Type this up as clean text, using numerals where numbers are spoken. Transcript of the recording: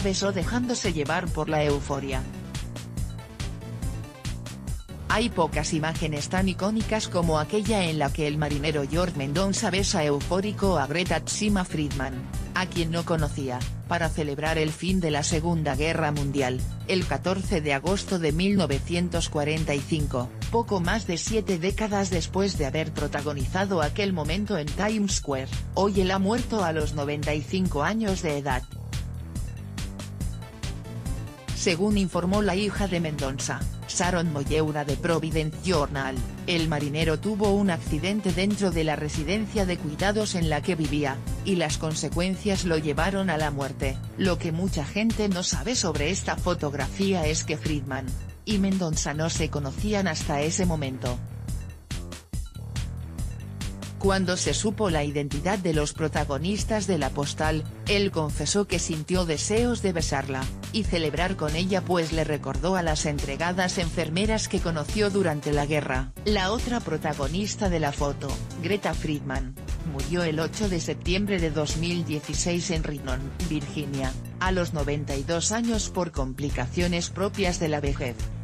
besó dejándose llevar por la euforia. Hay pocas imágenes tan icónicas como aquella en la que el marinero George Mendonça besa eufórico a Greta Tshima Friedman, a quien no conocía, para celebrar el fin de la Segunda Guerra Mundial, el 14 de agosto de 1945, poco más de 7 décadas después de haber protagonizado aquel momento en Times Square. Hoy él ha muerto a los 95 años de edad. Según informó la hija de Mendonça, Sharon Moyeura de Providence Journal, el marinero tuvo un accidente dentro de la residencia de cuidados en la que vivía, y las consecuencias lo llevaron a la muerte. Lo que mucha gente no sabe sobre esta fotografía es que Friedman y Mendonça no se conocían hasta ese momento. Cuando se supo la identidad de los protagonistas de la postal, él confesó que sintió deseos de besarla y celebrar con ella, pues le recordó a las entregadas enfermeras que conoció durante la guerra. La otra protagonista de la foto, Greta Friedman, murió el 8 de septiembre de 2016 en Richmond, Virginia, a los 92 años por complicaciones propias de la vejez.